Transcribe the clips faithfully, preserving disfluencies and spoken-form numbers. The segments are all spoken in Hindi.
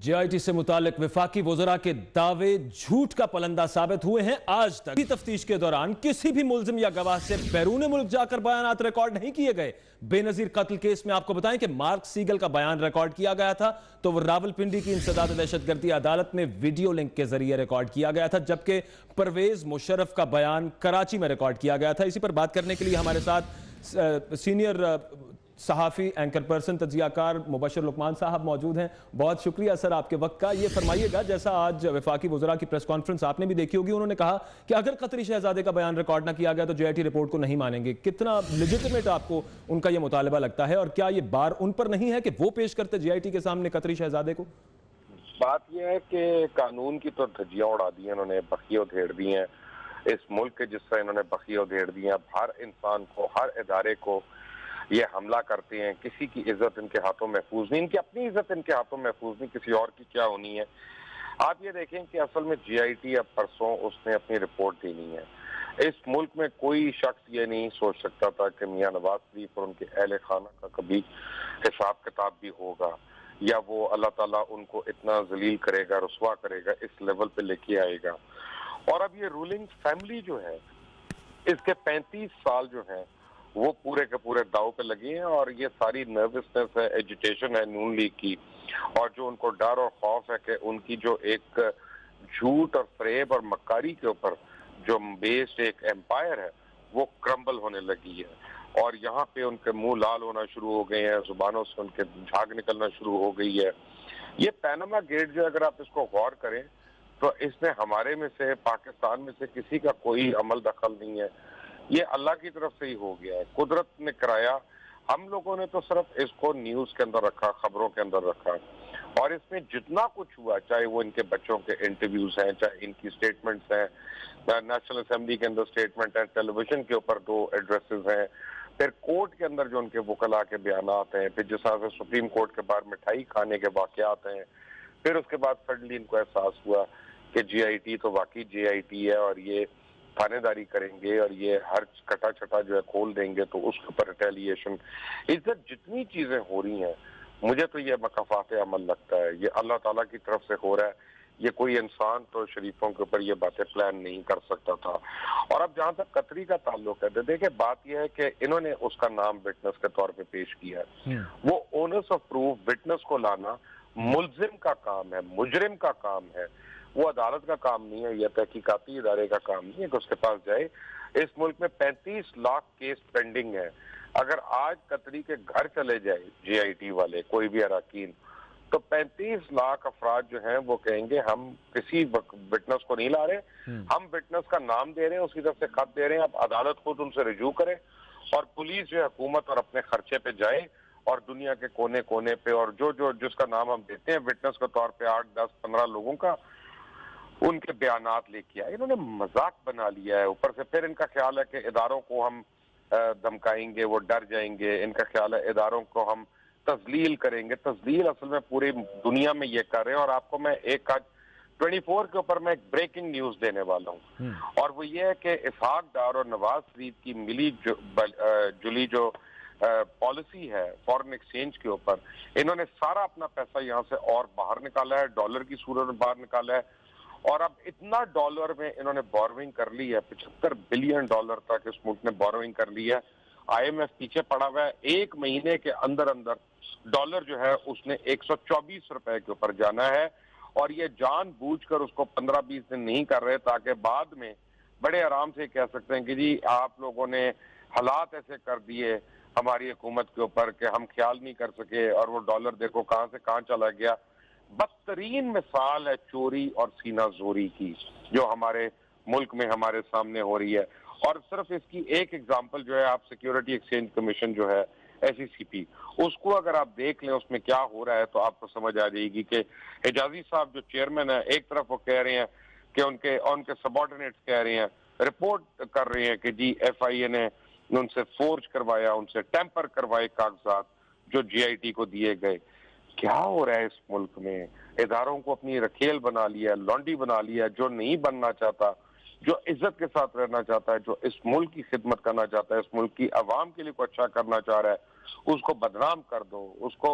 जे आई टी से मुतालिक वफाकी वज़रा के दावे झूठ का पलंदा साबित हुए हैं। आज तक तफ्तीश के दौरान किसी भी मुल्जिम या गवाह से बैरून मुल्क जाकर बयानात रिकॉर्ड नहीं किए गए। बेनजीर कत्ल केस में आपको बताएं कि मार्क सीगल का बयान रिकॉर्ड किया गया था तो वो रावलपिंडी की इंसदाद दहशतगर्दी अदालत में वीडियो लिंक के जरिए रिकॉर्ड किया गया था, जबकि परवेज मुशर्रफ का बयान कराची में रिकॉर्ड किया गया था। इसी पर बात करने के लिए हमारे साथ सीनियर सहाफ़ी एंकर पर्सन तजियाकार मुबशर लुकमान साहब मौजूद हैं। बहुत शुक्रिया सर आपके वक्त का। ये फरमाइएगा, जैसा आज वफाकी वज़रा की प्रेस कॉन्फ्रेंस आपने भी देखी होगी, उन्होंने कहा कि अगर कतरी शहजादे का बयान रिकॉर्ड ना किया गया तो जे आई टी रिपोर्ट को नहीं मानेंगे। कितना लेजिटिमेट आपको उनका ये मुतालबा लगता है और क्या ये बार उन पर नहीं है कि वो पेश करते जे आई टी के सामने कतरी शहजादे को? बात यह है कि कानून की तो धज्जियां उड़ा दी हैं इन्होंने, बखिया उधेड़ दी हैं इस मुल्क के, जिस तरह इन्होंने बखिया उधेड़ दी हैं। अब हर इंसान को, हर इदारे को ये हमला करते हैं। किसी की इज्जत इनके हाथों महफूज नहीं, इनकी अपनी इज्जत इनके हाथों महफूज नहीं, किसी और की क्या होनी है। आप ये देखें कि असल में जे आई टी अब परसों उसने अपनी रिपोर्ट देनी है। इस मुल्क में कोई शख्स ये नहीं सोच सकता था कि मियां नवाज शरीफ और उनके अहले खाना का कभी हिसाब किताब भी होगा, या वो अल्लाह ताला उनको इतना जलील करेगा, रुसवा करेगा, इस लेवल पे लेके आएगा। और अब ये रूलिंग फैमिली जो है, इसके पैंतीस साल जो है वो पूरे के पूरे दाव पे लगे हैं। और ये सारी नर्वसनेस है, एजिटेशन है नून लीग की, और जो उनको डर और खौफ है कि उनकी जो एक झूठ और फरेब और मक्कारी के ऊपर जो बेस्ड एक एम्पायर है वो क्रम्बल होने लगी है। और यहाँ पे उनके मुंह लाल होना शुरू हो गए हैं, जुबानों से उनके झाग निकलना शुरू हो गई है। ये पैनामा गेट जो, अगर आप इसको गौर करें तो इसमें हमारे में से, पाकिस्तान में से किसी का कोई अमल दखल नहीं है। ये अल्लाह की तरफ से ही हो गया है, कुदरत ने कराया। हम लोगों ने तो सिर्फ इसको न्यूज के अंदर रखा, खबरों के अंदर रखा, और इसमें जितना कुछ हुआ, चाहे वो इनके बच्चों के इंटरव्यूज हैं, चाहे इनकी स्टेटमेंट्स हैं, नेशनल असेंबली के अंदर स्टेटमेंट है, टेलीविजन के ऊपर दो एड्रेसेस हैं, फिर कोर्ट के अंदर जो उनके वकला के बयानात हैं, फिर जिस तरह से सुप्रीम कोर्ट के बाहर मिठाई खाने के वाकयात हैं, फिर उसके बाद सडनली इनको एहसास हुआ कि जे आई टी तो वाकई जे आई टी है और ये थानेदारी करेंगे और ये हर कटा छटा जो है खोल देंगे, तो उसके ऊपर रिटेलिएशन, इज्जत जितनी चीजें हो रही हैं, मुझे तो ये मकफात अमल लगता है ये अल्लाह ताला की तरफ से हो रहा है। ये कोई इंसान तो शरीफों के ऊपर ये बातें प्लान नहीं कर सकता था। और अब जहां तक कतरी का ताल्लुक है, देखिए बात यह है कि इन्होंने उसका नाम विटनेस के तौर पे पेश किया है। वो ओनर्स ऑफ प्रूफ विटनेस को लाना मुल्जिम का काम है, मुजरिम का काम है, वो अदालत का काम नहीं है, यह तहकीकाती इदारे का काम नहीं है कि उसके पास जाए। इस मुल्क में पैंतीस लाख केस पेंडिंग है। अगर आज कतरी के घर चले जाए जे आई टी वाले, कोई भी अराकीन, तो पैंतीस लाख अफराद जो हैं वो कहेंगे हम किसी विटनेस को नहीं ला रहे, हम विटनेस का नाम दे रहे हैं, उसकी तरफ से खत दे रहे हैं, अब अदालत खुद उनसे रिजू करे और पुलिस जो है हुकूमत और अपने खर्चे पे जाए और दुनिया के कोने कोने पे, और जो जो जिसका नाम हम देते हैं विटनेस के तौर पे आठ दस पंद्रह लोगों का, उनके बयानात लेके आए। इन्होंने मजाक बना लिया है। ऊपर से फिर इनका ख्याल है कि इदारों को हम धमकाएंगे, वो डर जाएंगे। इनका ख्याल है इदारों को हम तजलील करेंगे। तजलील असल में पूरी दुनिया में ये कर रहे हैं। और आपको मैं एक आज चौबीस के ऊपर मैं एक ब्रेकिंग न्यूज देने वाला हूँ, और वो ये है कि इसहाक डार और नवाज शरीफ की मिली जो जुली जो पॉलिसी है फॉरेन एक्सचेंज के ऊपर, इन्होंने सारा अपना पैसा यहाँ से और बाहर निकाला है, डॉलर की सूरत में बाहर निकाला है। और अब इतना डॉलर में इन्होंने बोरोइंग कर ली है, पचहत्तर बिलियन डॉलर तक इस मुल्क ने बोरोइंग कर ली है। आई एम एफ पीछे पड़ा हुआ है। एक महीने के अंदर अंदर डॉलर जो है उसने एक सौ चौबीस रुपए के ऊपर जाना है, और ये जानबूझकर उसको पंद्रह बीस दिन नहीं कर रहे ताकि बाद में बड़े आराम से कह सकते हैं कि जी आप लोगों ने हालात ऐसे कर दिए हमारी हुकूमत के ऊपर कि हम ख्याल नहीं कर सके, और वो डॉलर देखो कहां से कहां चला गया। बदतरीन मिसाल है चोरी और सीना जोरी की जो हमारे मुल्क में हमारे सामने हो रही है। और सिर्फ इसकी एक एग्जांपल जो है, आप सिक्योरिटी एक्सचेंज कमीशन जो है एस ई सी पी, उसको अगर आप देख लें उसमें क्या हो रहा है तो आपको समझ आ जाएगी कि हिजाजी साहब जो चेयरमैन है, एक तरफ वो कह रहे हैं कि उनके उनके सबॉर्डिनेट्स कह रहे हैं, रिपोर्ट कर रहे हैं कि जी एफ आई ए ने उनसे फोर्ज करवाया, उनसे टेम्पर करवाए कागजात जो जे आई टी को दिए गए। क्या हो रहा है इस मुल्क में? इदारों को अपनी रखेल बना लिया, लॉन्डी बना लिया। जो नहीं बनना चाहता, जो इज्जत के साथ रहना चाहता है, जो इस मुल्क की खिदमत करना चाहता है, इस मुल्क की आवाम के लिए कुछ अच्छा करना चाह रहा है, उसको बदनाम कर दो, उसको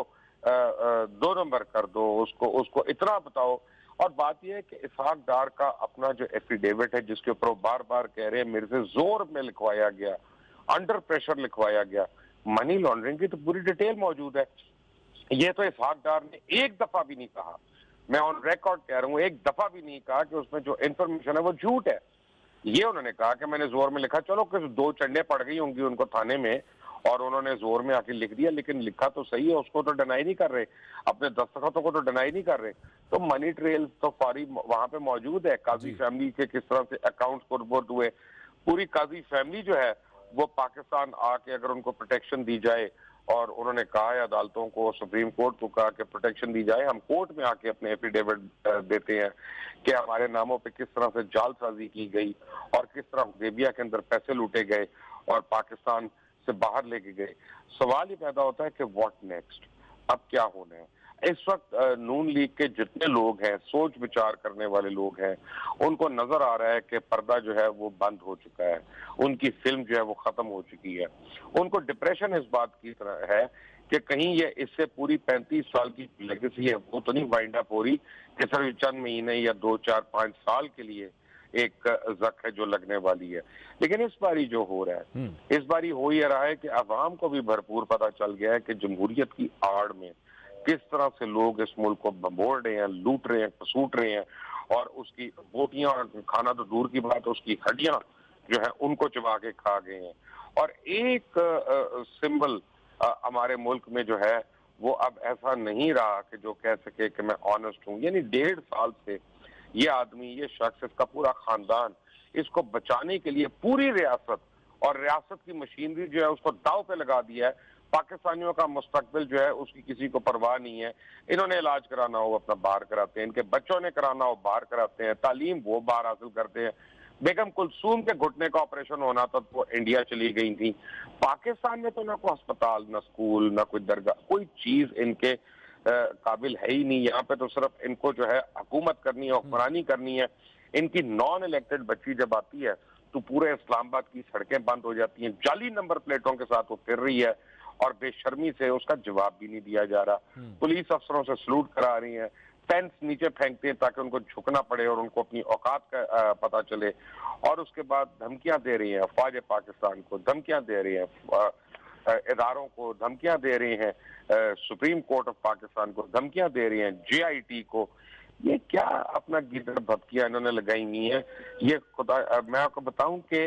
दो नंबर कर दो, उसको उसको इतना बताओ। और बात यह है कि इसहाक डार का अपना जो एफिडेविट है, जिसके ऊपर वो बार बार कह रहे हैं मेरे से जोर में लिखवाया गया, अंडर प्रेशर लिखवाया गया, मनी लॉन्ड्रिंग की तो पूरी डिटेल मौजूद है। ये तो इसहाक डार ने एक दफा भी नहीं कहा, मैं ऑन रिकॉर्ड कह रहा हूँ, एक दफा भी नहीं कहा कि उसमें जो इंफॉर्मेशन है वो झूठ है। ये उन्होंने कहा कि मैंने जोर में लिखा, चलो कुछ दो चंडे पड़ गई होंगी उनको थाने में और उन्होंने जोर में आके लिख दिया, लेकिन लिखा तो सही है, उसको तो डिनाई नहीं कर रहे, अपने दस्तखतों को तो डिनाई नहीं कर रहे। तो मनी ट्रेल तो फारी वहां पे मौजूद है, काजी फैमिली के किस तरह से अकाउंट्स को रिपोर्ट हुए, पूरी काजी फैमिली जो है वो पाकिस्तान आके अगर उनको प्रोटेक्शन दी जाए, और उन्होंने कहा है अदालतों को, सुप्रीम कोर्ट को कहा कि प्रोटेक्शन दी जाए, हम कोर्ट में आके अपने एफिडेविट देते हैं कि हमारे नामों पे किस तरह से जालसाजी की गई और किस तरह हुदैबिया के अंदर पैसे लूटे गए और पाकिस्तान से बाहर लेके गए। सवाल ये पैदा होता है कि व्हाट नेक्स्ट, अब क्या होना है। इस वक्त नून लीग के जितने लोग हैं, सोच विचार करने वाले लोग हैं, उनको नजर आ रहा है कि पर्दा जो है वो बंद हो चुका है, उनकी फिल्म जो है वो खत्म हो चुकी है। उनको डिप्रेशन इस बात की तरह है कि कहीं ये इससे पूरी पैंतीस साल की लेगेसी है वो तो नहीं वाइंड अप हो रही कि सिर्फ चंद महीने या दो चार पांच साल के लिए एक जक है जो लगने वाली है। लेकिन इस बारी जो हो रहा है, इस बारी हो ही रहा है कि अवाम को भी भरपूर पता चल गया है कि जमहूरियत की आड़ में किस तरह से लोग इस मुल्क को बमोड़ रहे हैं, लूट रहे हैं, पसूट रहे हैं, और उसकी बोटियां और खाना तो दूर की बात, उसकी हड्डियां जो है उनको चबा के खा गए हैं। और एक सिंबल हमारे मुल्क में जो है वो अब ऐसा नहीं रहा कि जो कह सके कि मैं ऑनेस्ट हूं। यानी डेढ़ साल से ये आदमी, ये शख्स, इसका पूरा खानदान इसको बचाने के लिए पूरी रियासत और रियासत की मशीनरी जो है उसको दाव पे लगा दिया है। पाकिस्तानियों का मुस्तकबिल जो है उसकी किसी को परवाह नहीं है। इन्होंने इलाज कराना हो अपना बाहर कराते हैं, इनके बच्चों ने कराना हो बाहर कराते हैं, तालीम वो बाहर हासिल करते हैं। बेगम कुलसूम के घुटने का ऑपरेशन होना था तो वो इंडिया चली गई थी। पाकिस्तान में तो ना कोई अस्पताल, ना स्कूल, ना कोई दरगाह, कोई चीज इनके आ, काबिल है ही नहीं। यहाँ पे तो सिर्फ इनको जो है हुकूमत करनी है, हुक्मरानी करनी है। इनकी नॉन इलेक्टेड बच्ची जब आती है तो पूरे इस्लामाबाद की सड़कें बंद हो जाती हैं, जाली नंबर प्लेटों के साथ वो फिर रही है और बेशर्मी से उसका जवाब भी नहीं दिया जा रहा। पुलिस अफसरों से सलूट करा रही हैं, फेंस नीचे फेंकते हैं ताकि उनको झुकना पड़े और उनको अपनी औकात का पता चले, और उसके बाद धमकियां दे रही हैं अफवाज पाकिस्तान को, धमकियां दे रही हैं इदारों को, धमकियां दे रही हैं सुप्रीम कोर्ट ऑफ पाकिस्तान को, धमकियां दे रही हैं जे आई टी को। ये क्या अपना गिदड़ भपकियां इन्होंने लगाई हुई है। ये खुदा, मैं आपको बताऊं कि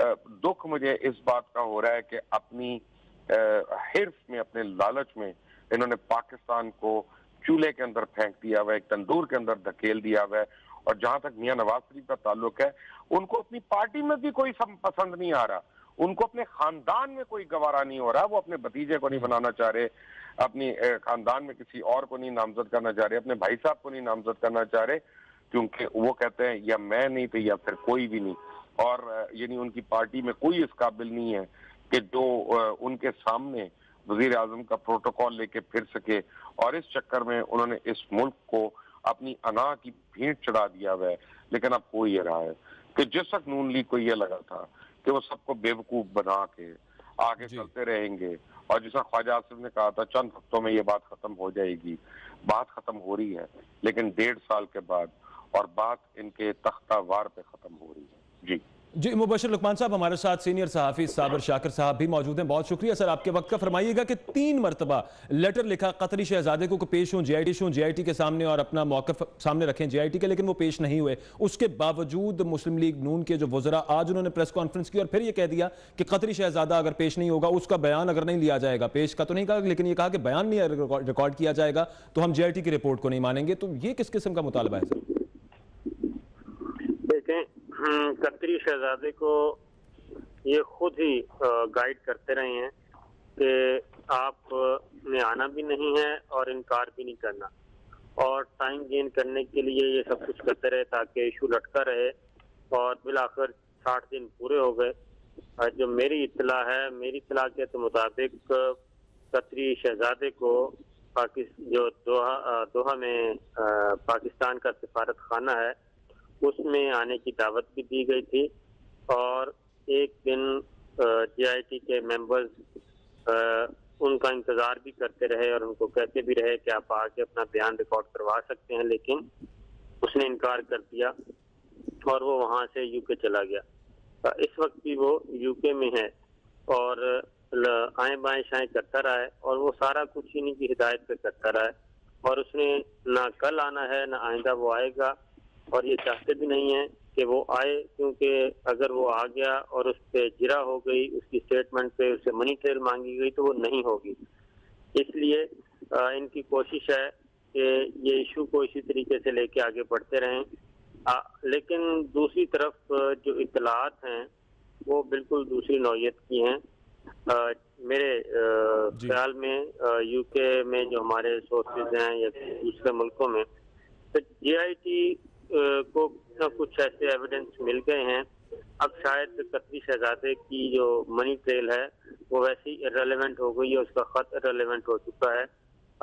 दुख मुझे इस बात का हो रहा है कि अपनी हिर्फ में, अपने लालच में इन्होंने पाकिस्तान को चूल्हे के अंदर फेंक दिया हुआ है, एक तंदूर के अंदर धकेल दिया हुआ है। और जहां तक मियां नवाज शरीफ का ताल्लुक है, उनको अपनी पार्टी में भी कोई पसंद नहीं आ रहा, उनको अपने खानदान में कोई गवारा नहीं हो रहा। वो अपने भतीजे को नहीं बनाना चाह रहे, अपनी खानदान में किसी और को नहीं नामजद करना चाह रहे, अपने भाई साहब को नहीं नामजद करना चाह रहे, क्योंकि वो कहते हैं या मैं नहीं तो या फिर कोई भी नहीं। और यानी उनकी पार्टी में कोई इस काबिल नहीं है कि जो उनके सामने वजीर आजम का प्रोटोकॉल लेके फिर सके। और इस चक्कर में उन्होंने इस मुल्क को अपनी अना की भेंट चढ़ा दिया हुआ है। लेकिन अब हो ये रहा है कि जिस वक्त नून लीग को यह लगा था कि वो सबको बेवकूफ बना के आगे चलते रहेंगे, और जिस ख्वाजा आसिफ ने कहा था चंद हफ्तों में ये बात खत्म हो जाएगी, बात खत्म हो रही है, लेकिन डेढ़ साल के बाद, और बात इनके तख्तावार पे खत्म हो रही है। जी जी मुबशर लुकमान साहब, हमारे साथ सीनियर सहाफ़ी साबिर शाकिर साहब भी मौजूद हैं। बहुत शुक्रिया सर आपके वक्त का। फरमाइएगा कि तीन मरतबा लेटर लिखा कतरी शहजादे को पेश हों जे आई टी हों जे आई टी के सामने और अपना मौक़िफ़ सामने रखें जे आई टी के, लेकिन वो पेश नहीं हुए। उसके बावजूद मुस्लिम लीग नून के जो वज़रा, आज उन्होंने प्रेस कॉन्फ्रेंस की और फिर ये कह दिया कि कतरी शहजादा अगर पेश नहीं होगा, उसका बयान अगर नहीं लिया जाएगा, पेश का तो नहीं कहा लेकिन ये कहा कि बयान नहीं रिकॉर्ड किया जाएगा तो हम जे आई टी की रिपोर्ट को नहीं मानेंगे। तो ये किस किस्म का मुतालबा है सर? देखें, कतरी शहजादे को ये खुद ही गाइड करते रहे हैं कि आप ने आना भी नहीं है और इनकार भी नहीं करना, और टाइम गेन करने के लिए ये सब कुछ करते रहे ताकि इशू लटका रहे। और बिलाखिर साठ दिन पूरे हो गए। जो मेरी इत्तला है, मेरी इत्तला के तो मुताबिक कतरी शहजादे को पाकिस्तान जो दोहा दोहा में पाकिस्तान का सिफारत खाना है उसमें आने की दावत भी दी गई थी, और एक दिन जे आई टी के मेंबर्स उनका इंतजार भी करते रहे और उनको कहते भी रहे कि आप आके अपना बयान रिकॉर्ड करवा सकते हैं, लेकिन उसने इनकार कर दिया और वो वहां से यूके चला गया। इस वक्त भी वो यूके में है और आए बाएं शाएं करता रहा है और वो सारा कुछ इन्हीं की हिदायत पे करता रहा है और उसने ना कल आना है ना आइंदा वो आएगा और ये चाहते भी नहीं है कि वो आए, क्योंकि अगर वो आ गया और उस पर जिरा हो गई, उसकी स्टेटमेंट पे उससे मनी ट्रेल मांगी गई तो वो नहीं होगी। इसलिए इनकी कोशिश है कि ये इशू को इसी तरीके से लेके आगे बढ़ते रहें। आ, लेकिन दूसरी तरफ जो इतलात हैं वो बिल्कुल दूसरी नौयत की हैं। आ, मेरे ख्याल में यूके में जो हमारे सोर्सेज हैं या दूसरे मुल्कों में, तो जे आई टी को न कुछ ऐसे एविडेंस मिल गए हैं। अब शायद कतरी शहजादे की जो मनी ट्रेल है वो वैसे ही इररिलेवेंट हो गई है, उसका खत इररिलेवेंट हो चुका है।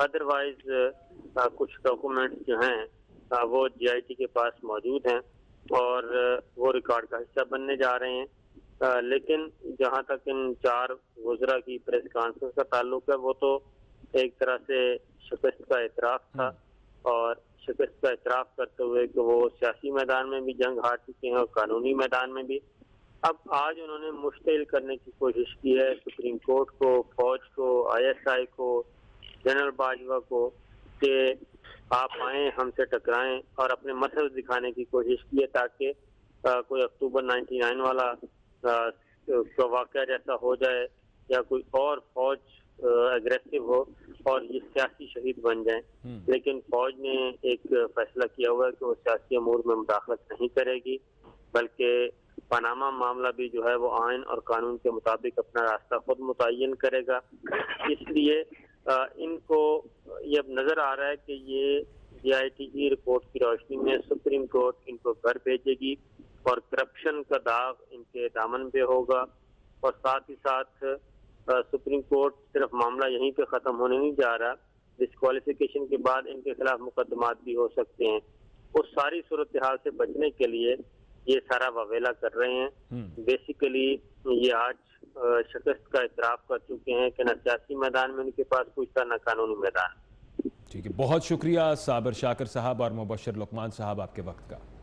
अदरवाइज कुछ डॉक्यूमेंट्स जो हैं आ, वो जे आई टी के पास मौजूद हैं और वो रिकॉर्ड का हिस्सा बनने जा रहे हैं। आ, लेकिन जहां तक इन चार गुजरा की प्रेस कॉन्फ्रेंस का ताल्लुक है, वो तो एक तरह से शिकस्त का एतराफ था और शिकस्त का एतराफ करते हुए कि वो सियासी मैदान में भी जंग हार चुके हैं और कानूनी मैदान में भी। अब आज उन्होंने मुश्तिल करने की कोशिश की है सुप्रीम कोर्ट को, फौज को, आई एस आई को, जनरल बाजवा को, कि आप आए हमसे टकराएं और अपने मसल दिखाने की कोशिश की है ताकि कोई अक्टूबर निन्यानवे वाला वाक़या जैसा हो जाए या कोई और फौज अग्रेसिव हो और ये सियासी शहीद बन जाएं। लेकिन फौज ने एक फैसला किया हुआ है कि वो सियासी अमूर में मुदाखलत नहीं करेगी, बल्कि पनामा मामला भी जो है वो आइन और कानून के मुताबिक अपना रास्ता खुद मुतय्यन करेगा। इसलिए इनको ये अब नजर आ रहा है कि ये जे आई टी की रिपोर्ट की रोशनी में सुप्रीम कोर्ट इनको घर भेजेगी और करप्शन का दाग इनके दामन पे होगा और साथ ही साथ सुप्रीम कोर्ट सिर्फ मामला यहीं पे खत्म होने नहीं जा रहा, डिस्क्वालिफिकेशन के बाद इनके खिलाफ मुकदमात भी हो सकते हैं। उस सारी सूरत हाल से बचने के लिए ये सारा वावेला कर रहे हैं। बेसिकली ये आज शिकस्त का इतराफ कर चुके हैं कि न सियासी मैदान में उनके पास कुछ था न कानूनी मैदान। ठीक है, बहुत शुक्रिया साबिर शाकिर साहब और मुबशर लुकमान साहब आपके वक्त का।